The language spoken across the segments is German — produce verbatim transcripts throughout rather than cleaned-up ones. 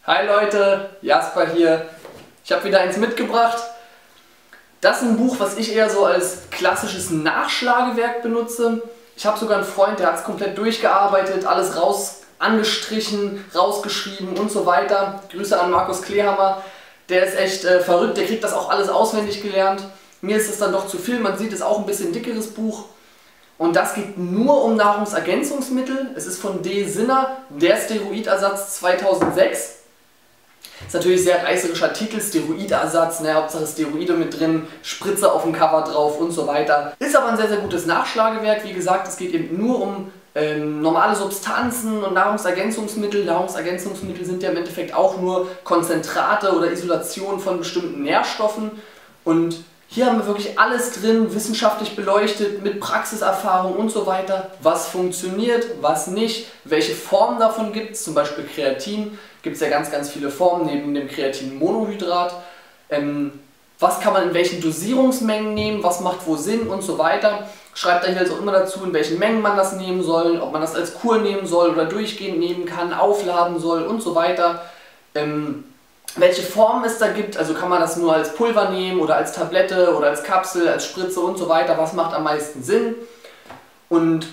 Hi Leute, Jasper hier. Ich habe wieder eins mitgebracht. Das ist ein Buch, was ich eher so als klassisches Nachschlagewerk benutze. Ich habe sogar einen Freund, der hat es komplett durchgearbeitet, alles raus angestrichen, rausgeschrieben und so weiter. Grüße an Markus Klehammer. Der ist echt äh, verrückt, der kriegt das auch alles auswendig gelernt. Mir ist es dann doch zu viel, man sieht, es ist auch ein bisschen dickeres Buch. Und das geht nur um Nahrungsergänzungsmittel. Es ist von D. Sinner, der Steroidersatz zweitausendsechs. Ist natürlich sehr reißerischer Titel, Steroidersatz, ne, Hauptsache Steroide mit drin, Spritze auf dem Cover drauf und so weiter. Ist aber ein sehr, sehr gutes Nachschlagewerk. Wie gesagt, es geht eben nur um ähm, normale Substanzen und Nahrungsergänzungsmittel. Nahrungsergänzungsmittel sind ja im Endeffekt auch nur Konzentrate oder Isolationen von bestimmten Nährstoffen. Und hier haben wir wirklich alles drin, wissenschaftlich beleuchtet, mit Praxiserfahrung und so weiter. Was funktioniert, was nicht, welche Formen davon gibt es, zum Beispiel Kreatin. Gibt es ja ganz, ganz viele Formen neben dem Kreatinmonohydrat. Ähm, was kann man in welchen Dosierungsmengen nehmen, was macht wo Sinn und so weiter. Schreibt da hier also immer dazu, in welchen Mengen man das nehmen soll, ob man das als Kur nehmen soll oder durchgehend nehmen kann, aufladen soll und so weiter. Ähm, welche Formen es da gibt, also kann man das nur als Pulver nehmen oder als Tablette oder als Kapsel, als Spritze und so weiter, was macht am meisten Sinn. Und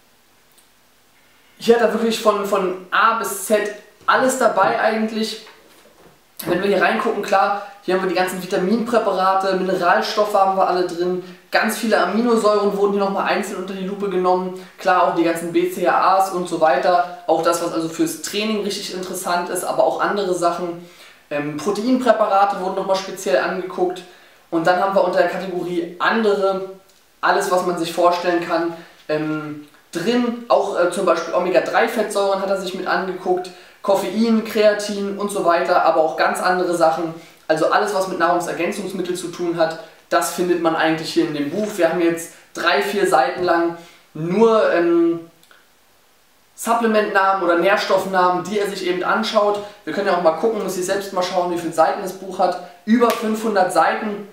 hier hat er wirklich von, von A bis Z alles dabei eigentlich. Wenn wir hier reingucken, klar, hier haben wir die ganzen Vitaminpräparate, Mineralstoffe haben wir alle drin, ganz viele Aminosäuren wurden hier nochmal einzeln unter die Lupe genommen, klar auch die ganzen B C A As und so weiter, auch das, was also fürs Training richtig interessant ist, aber auch andere Sachen. Ähm, Proteinpräparate wurden nochmal speziell angeguckt und dann haben wir unter der Kategorie andere, alles was man sich vorstellen kann, ähm, drin, auch äh, zum Beispiel Omega drei Fettsäuren hat er sich mit angeguckt, Koffein, Kreatin und so weiter, aber auch ganz andere Sachen. Also alles, was mit Nahrungsergänzungsmitteln zu tun hat, das findet man eigentlich hier in dem Buch. Wir haben jetzt drei, vier Seiten lang nur ähm, Supplementnamen oder Nährstoffnamen, die er sich eben anschaut. Wir können ja auch mal gucken, muss ich selbst mal schauen, wie viele Seiten das Buch hat. Über fünfhundert Seiten,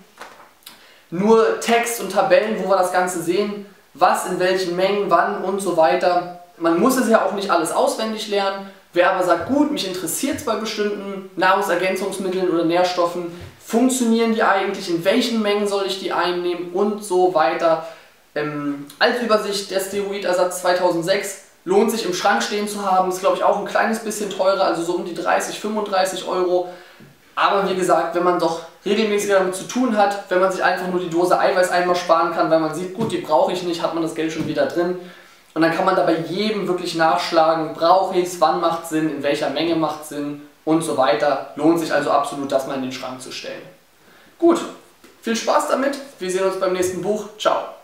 nur Text und Tabellen, wo wir das Ganze sehen, was in welchen Mengen, wann und so weiter. Man muss es ja auch nicht alles auswendig lernen. Wer aber sagt, gut, mich interessiert es bei bestimmten Nahrungsergänzungsmitteln oder Nährstoffen, funktionieren die eigentlich, in welchen Mengen soll ich die einnehmen und so weiter. Ähm, als Übersicht, der Steroidersatz zweitausendsechs lohnt sich im Schrank stehen zu haben, ist glaube ich auch ein kleines bisschen teurer, also so um die dreißig, fünfunddreißig Euro. Aber wie gesagt, wenn man doch regelmäßig damit zu tun hat, wenn man sich einfach nur die Dose Eiweiß einmal sparen kann, weil man sieht, gut, die brauche ich nicht, hat man das Geld schon wieder drin. Und dann kann man da bei jedem wirklich nachschlagen, brauche ich es, wann macht Sinn, in welcher Menge macht Sinn und so weiter. Lohnt sich also absolut, das mal in den Schrank zu stellen. Gut, viel Spaß damit, wir sehen uns beim nächsten Buch. Ciao!